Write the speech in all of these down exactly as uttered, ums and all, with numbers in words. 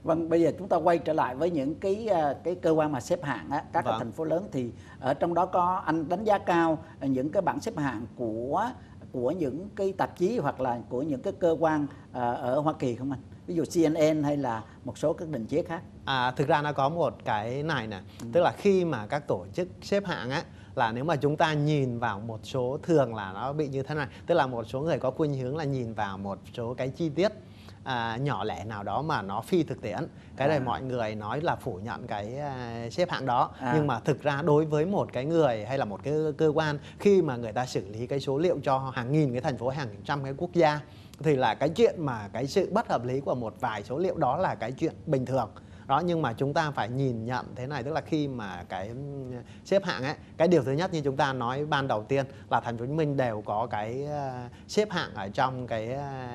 Vâng, bây giờ chúng ta quay trở lại với những cái cái cơ quan mà xếp hạng á, các Vâng. cái thành phố lớn, thì ở trong đó có anh đánh giá cao những cái bảng xếp hạng của của những cái tạp chí hoặc là của những cái cơ quan ở Hoa Kỳ không anh? Ví dụ C N N hay là một số các định chế khác. À, thực ra nó có một cái này nè, ừ. tức là khi mà các tổ chức xếp hạng á, là nếu mà chúng ta nhìn vào một số, thường là nó bị như thế này, tức là một số người có khuynh hướng là nhìn vào một số cái chi tiết à, nhỏ lẻ nào đó mà nó phi thực tiễn. Cái này à. mọi người nói là phủ nhận cái uh, xếp hạng đó, à. nhưng mà thực ra đối với một cái người hay là một cái cơ quan, khi mà người ta xử lý cái số liệu cho hàng nghìn cái thành phố, hàng trăm cái quốc gia, thì là cái chuyện mà cái sự bất hợp lý của một vài số liệu đó là cái chuyện bình thường. Đó, nhưng mà chúng ta phải nhìn nhận thế này, tức là khi mà cái xếp hạng ấy, cái điều thứ nhất như chúng ta nói ban đầu tiên là thành phố Hồ Chí Minh đều có cái uh, xếp hạng ở trong cái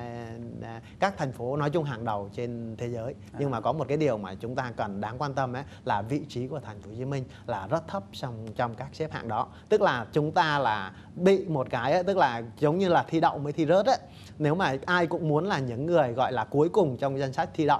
uh, các thành phố nói chung hàng đầu trên thế giới. À. Nhưng mà có một cái điều mà chúng ta cần đáng quan tâm ấy là vị trí của thành phố Hồ Chí Minh là rất thấp trong trong các xếp hạng đó. Tức là chúng ta là bị một cái ấy, tức là giống như là thi đậu mới thi rớt ấy. Nếu mà ai cũng muốn là những người gọi là cuối cùng trong danh sách thi đậu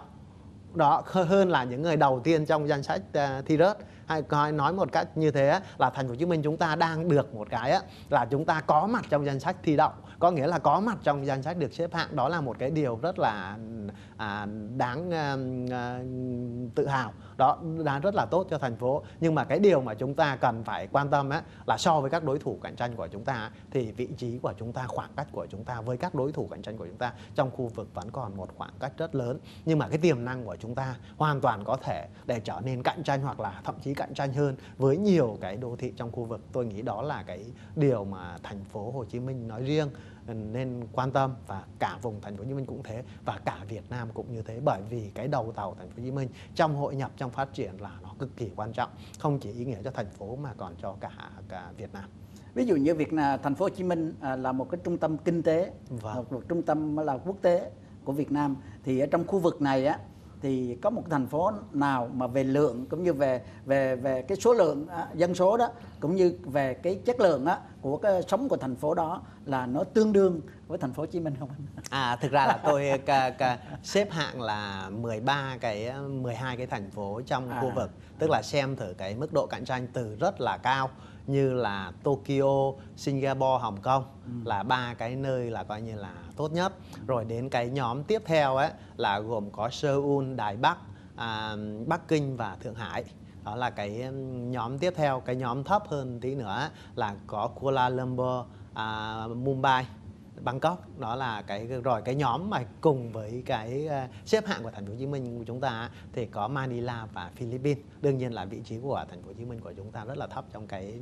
đó hơn là những người đầu tiên trong danh sách uh, thi rớt. Hay nói một cách như thế là thành phố Hồ Chí Minh chúng ta đang được một cái là chúng ta có mặt trong danh sách thi đậu, có nghĩa là có mặt trong danh sách được xếp hạng. Đó là một cái điều rất là à, đáng à, tự hào, đó đã rất là tốt cho thành phố. Nhưng mà cái điều mà chúng ta cần phải quan tâm ấy, là so với các đối thủ cạnh tranh của chúng ta thì vị trí của chúng ta, khoảng cách của chúng ta với các đối thủ cạnh tranh của chúng ta trong khu vực vẫn còn một khoảng cách rất lớn. Nhưng mà cái tiềm năng của chúng ta hoàn toàn có thể để trở nên cạnh tranh hoặc là thậm chí cạnh tranh hơn với nhiều cái đô thị trong khu vực. Tôi nghĩ đó là cái điều mà thành phố Hồ Chí Minh nói riêng nên quan tâm, và cả vùng thành phố Hồ Chí Minh cũng thế, và cả Việt Nam cũng như thế. Bởi vì cái đầu tàu thành phố Hồ Chí Minh trong hội nhập, trong phát triển là nó cực kỳ quan trọng, không chỉ ý nghĩa cho thành phố mà còn cho cả cả Việt Nam. Ví dụ như việc là thành phố Hồ Chí Minh là một cái trung tâm kinh tế, vâng. một, một trung tâm là quốc tế của Việt Nam, thì ở trong khu vực này á thì có một thành phố nào mà về lượng cũng như về về về cái số lượng à, dân số đó, cũng như về cái chất lượng á của cái sống của thành phố đó là nó tương đương với thành phố Hồ Chí Minh không anh? À, thực ra là tôi ca, ca, xếp hạng là mười ba cái mười hai cái thành phố trong à. khu vực, tức là xem thử cái mức độ cạnh tranh từ rất là cao như là Tokyo, Singapore, Hồng Kông, ừ. là ba cái nơi là coi như là tốt nhất. Rồi đến cái nhóm tiếp theo ấy là gồm có Seoul, Đài Bắc, à, Bắc Kinh và Thượng Hải. Đó là cái nhóm tiếp theo. Cái nhóm thấp hơn tí nữa là có Kuala Lumpur, à, Mumbai, Bangkok. Đó là cái rồi cái nhóm mà cùng với cái xếp hạng của thành phố Hồ Chí Minh của chúng ta thì có Manila và Philippines. Đương nhiên là vị trí của thành phố Hồ Chí Minh của chúng ta rất là thấp trong cái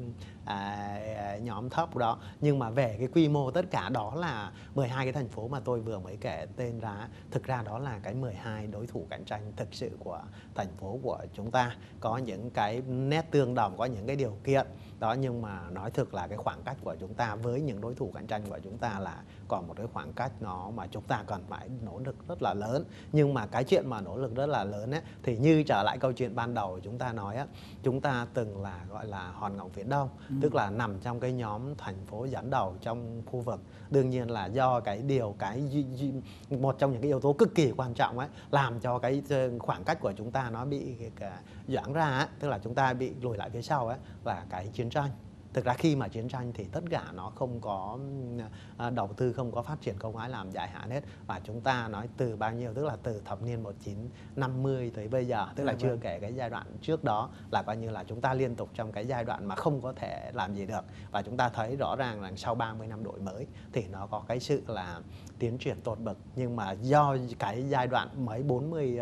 à, nhóm thấp đó. Nhưng mà về cái quy mô tất cả đó là mười hai cái thành phố mà tôi vừa mới kể tên ra, thực ra đó là cái mười hai đối thủ cạnh tranh thực sự của thành phố của chúng ta. Có những cái nét tương đồng, có những cái điều kiện đó, nhưng mà nói thực là cái khoảng cách của chúng ta với những đối thủ cạnh tranh của chúng ta là còn một cái khoảng cách nó mà chúng ta cần phải nỗ lực rất là lớn. Nhưng mà cái chuyện mà nỗ lực rất là lớn ấy, thì như trở lại câu chuyện ban đầu chúng ta nói á, chúng ta từng là gọi là hòn ngọc viễn đông, ừ. tức là nằm trong cái nhóm thành phố dẫn đầu trong khu vực. Đương nhiên là do cái điều cái một trong những cái yếu tố cực kỳ quan trọng ấy làm cho cái khoảng cách của chúng ta nó bị giãn ra ấy, tức là chúng ta bị lùi lại phía sau ấy, là cái chiến tranh. Thực ra khi mà chiến tranh thì tất cả nó không có đầu tư, không có phát triển công ái làm dài hạn hết. Và chúng ta nói từ bao nhiêu, tức là từ thập niên một nghìn chín trăm năm mươi tới bây giờ, tức là à, chưa vâng. kể cái giai đoạn trước đó, là coi như là chúng ta liên tục trong cái giai đoạn mà không có thể làm gì được. Và chúng ta thấy rõ ràng là sau ba mươi năm đổi mới thì nó có cái sự là tiến triển tột bậc. Nhưng mà do cái giai đoạn mấy bốn mươi,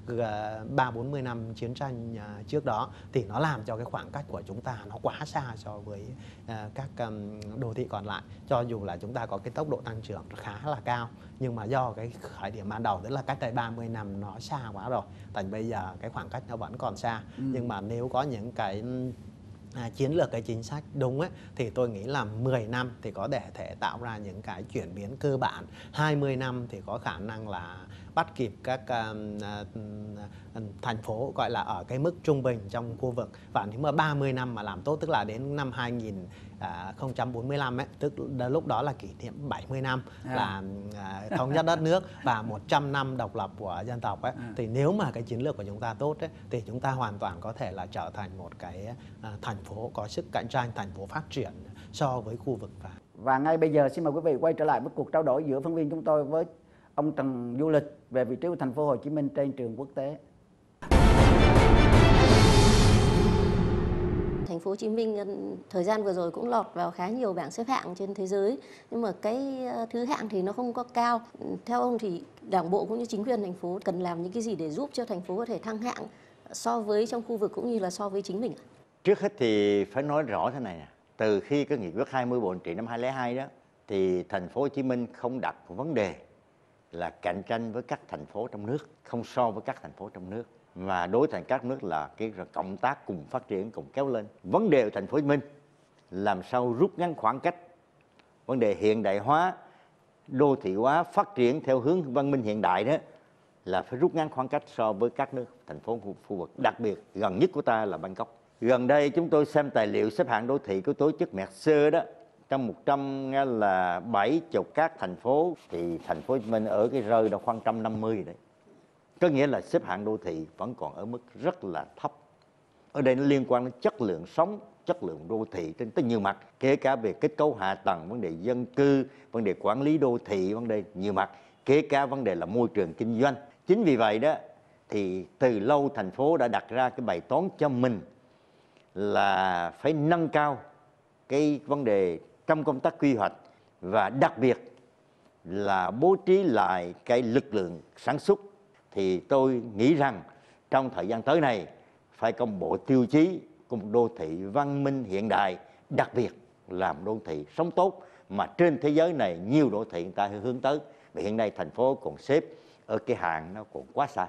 ba bốn mươi năm chiến tranh trước đó thì nó làm cho cái khoảng cách của chúng ta nó quá xa so với Uh, các um, đô thị còn lại. Cho dù là chúng ta có cái tốc độ tăng trưởng khá là cao, nhưng mà do cái khởi điểm ban đầu, tức là cách đây ba mươi năm nó xa quá rồi, thành bây giờ cái khoảng cách nó vẫn còn xa. ừ. Nhưng mà nếu có những cái À, chiến lược, cái chính sách đúng ấy, thì tôi nghĩ là mười năm thì có thể thể tạo ra những cái chuyển biến cơ bản. Hai mươi năm thì có khả năng là bắt kịp các uh, uh, thành phố gọi là ở cái mức trung bình trong khu vực. Và nếu mà ba mươi năm mà làm tốt, tức là đến năm hai nghìn không trăm bốn mươi lăm ấy, tức là lúc đó là kỷ niệm bảy mươi năm à. là à, thống nhất đất nước và một trăm năm độc lập của dân tộc ấy, à. thì nếu mà cái chiến lược của chúng ta tốt ấy, thì chúng ta hoàn toàn có thể là trở thành một cái à, thành phố có sức cạnh tranh, thành phố phát triển so với khu vực. Và và ngay bây giờ xin mời quý vị quay trở lại với cuộc trao đổi giữa phóng viên chúng tôi với ông Trần Du Lịch về vị trí của thành phố Hồ Chí Minh trên trường quốc tế. Thành phố Hồ Chí Minh thời gian vừa rồi cũng lọt vào khá nhiều bảng xếp hạng trên thế giới, nhưng mà cái thứ hạng thì nó không có cao. Theo ông thì Đảng bộ cũng như chính quyền thành phố cần làm những cái gì để giúp cho thành phố có thể thăng hạng so với trong khu vực cũng như là so với chính mình? Trước hết thì phải nói rõ thế này nè, từ khi cái nghị quyết hai mươi Bộ Chính trị năm hai không không hai đó thì thành phố Hồ Chí Minh không đặt một vấn đề là cạnh tranh với các thành phố trong nước, không so với các thành phố trong nước, mà đối thành các nước là cái cộng tác cùng phát triển, cùng kéo lên. Vấn đề của thành phố Hồ Chí Minh làm sao rút ngắn khoảng cách, vấn đề hiện đại hóa, đô thị hóa, phát triển theo hướng văn minh hiện đại đó là phải rút ngắn khoảng cách so với các nước thành phố khu vực, đặc biệt gần nhất của ta là Bangkok. Gần đây chúng tôi xem tài liệu xếp hạng đô thị của tổ chức Mercer đó, trong một trăm là bảy mươi các thành phố thì thành phố Hồ Chí Minh ở cái rơi đâu khoảng một trăm năm mươi đấy. Có nghĩa là xếp hạng đô thị vẫn còn ở mức rất là thấp. Ở đây nó liên quan đến chất lượng sống, chất lượng đô thị trên tất nhiều mặt, kể cả về kết cấu hạ tầng, vấn đề dân cư, vấn đề quản lý đô thị, vấn đề nhiều mặt, kể cả vấn đề là môi trường kinh doanh. Chính vì vậy đó thì từ lâu thành phố đã đặt ra cái bài toán cho mình là phải nâng cao cái vấn đề trong công tác quy hoạch, và đặc biệt là bố trí lại cái lực lượng sản xuất. Thì tôi nghĩ rằng trong thời gian tới này phải có bộ tiêu chí của một đô thị văn minh hiện đại, đặc biệt làm đô thị sống tốt mà trên thế giới này nhiều đô thị người ta hướng tới. Vì hiện nay thành phố còn xếp ở cái hạng nó còn quá xa.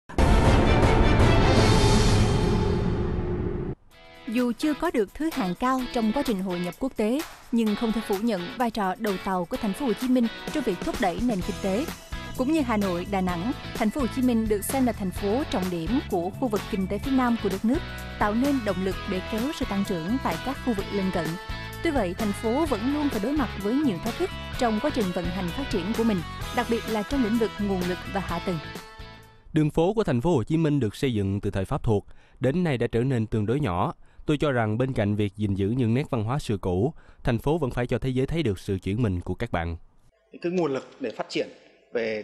Dù chưa có được thứ hạng cao trong quá trình hội nhập quốc tế, nhưng không thể phủ nhận vai trò đầu tàu của thành phố Hồ Chí Minh trong việc thúc đẩy nền kinh tế. Cũng như Hà Nội, Đà Nẵng, thành phố Hồ Chí Minh được xem là thành phố trọng điểm của khu vực kinh tế phía Nam của đất nước, tạo nên động lực để kéo sự tăng trưởng tại các khu vực lân cận. Tuy vậy, thành phố vẫn luôn phải đối mặt với nhiều thách thức trong quá trình vận hành phát triển của mình, đặc biệt là trong lĩnh vực nguồn lực và hạ tầng. Đường phố của thành phố Hồ Chí Minh được xây dựng từ thời Pháp thuộc, đến nay đã trở nên tương đối nhỏ. Tôi cho rằng bên cạnh việc gìn giữ những nét văn hóa xưa cũ, thành phố vẫn phải cho thế giới thấy được sự chuyển mình của các bạn. Cái nguồn lực để phát triển về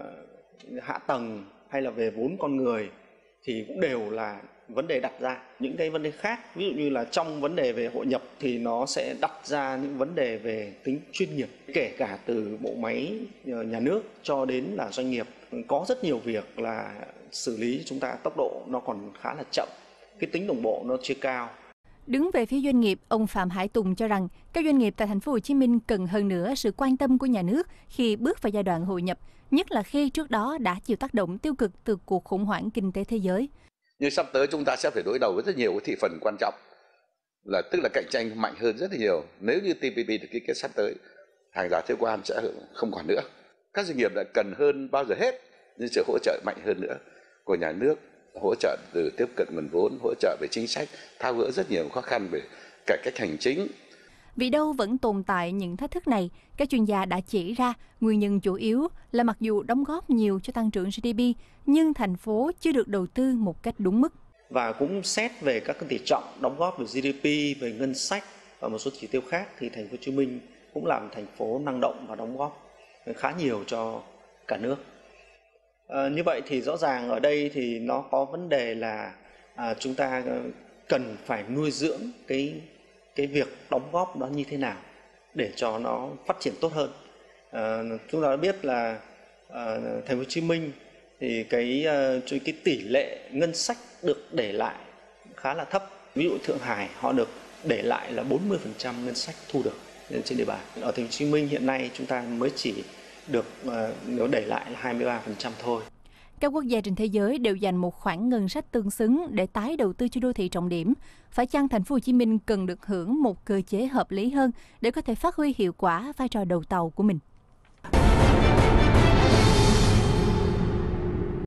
hạ tầng hay là về vốn con người thì cũng đều là vấn đề đặt ra. Những cái vấn đề khác, ví dụ như là trong vấn đề về hội nhập thì nó sẽ đặt ra những vấn đề về tính chuyên nghiệp, kể cả từ bộ máy nhà nước cho đến là doanh nghiệp. Có rất nhiều việc là xử lý chúng ta tốc độ nó còn khá là chậm, cái tính đồng bộ nó chưa cao. Đứng về phía doanh nghiệp, ông Phạm Hải Tùng cho rằng các doanh nghiệp tại thành phố Hồ Chí Minh cần hơn nữa sự quan tâm của nhà nước khi bước vào giai đoạn hội nhập, nhất là khi trước đó đã chịu tác động tiêu cực từ cuộc khủng hoảng kinh tế thế giới. Nhưng sắp tới chúng ta sẽ phải đối đầu với rất nhiều cái thị phần quan trọng, là tức là cạnh tranh mạnh hơn rất là nhiều. Nếu như tê pê pê được ký kết sắp tới, hàng rào thuế quan sẽ không còn nữa. Các doanh nghiệp đã cần hơn bao giờ hết những sự hỗ trợ mạnh hơn nữa của nhà nước, hỗ trợ từ tiếp cận nguồn vốn, hỗ trợ về chính sách, tháo gỡ rất nhiều khó khăn về cải cách hành chính. Vì đâu vẫn tồn tại những thách thức này, các chuyên gia đã chỉ ra nguyên nhân chủ yếu là mặc dù đóng góp nhiều cho tăng trưởng giê đê pê, nhưng thành phố chưa được đầu tư một cách đúng mức. Và cũng xét về các tỷ trọng đóng góp về giê đê pê, về ngân sách và một số chỉ tiêu khác thì thành phố Hồ Chí Minh cũng làm thành phố năng động và đóng góp khá nhiều cho cả nước. À, như vậy thì rõ ràng ở đây thì nó có vấn đề là à, chúng ta cần phải nuôi dưỡng cái cái việc đóng góp đó như thế nào để cho nó phát triển tốt hơn. À, chúng ta đã biết là à, thành phố Hồ Chí Minh thì cái cái tỷ lệ ngân sách được để lại khá là thấp. Ví dụ Thượng Hải họ được để lại là bốn mươi phần trăm ngân sách thu được trên địa bàn. Ở thành phố Hồ Chí Minh hiện nay chúng ta mới chỉ được uh, để lại là hai mươi ba phần trăm thôi. Các quốc gia trên thế giới đều dành một khoản ngân sách tương xứng để tái đầu tư cho đô thị trọng điểm. Phải chăng thành phố Hồ Chí Minh cần được hưởng một cơ chế hợp lý hơn để có thể phát huy hiệu quả vai trò đầu tàu của mình?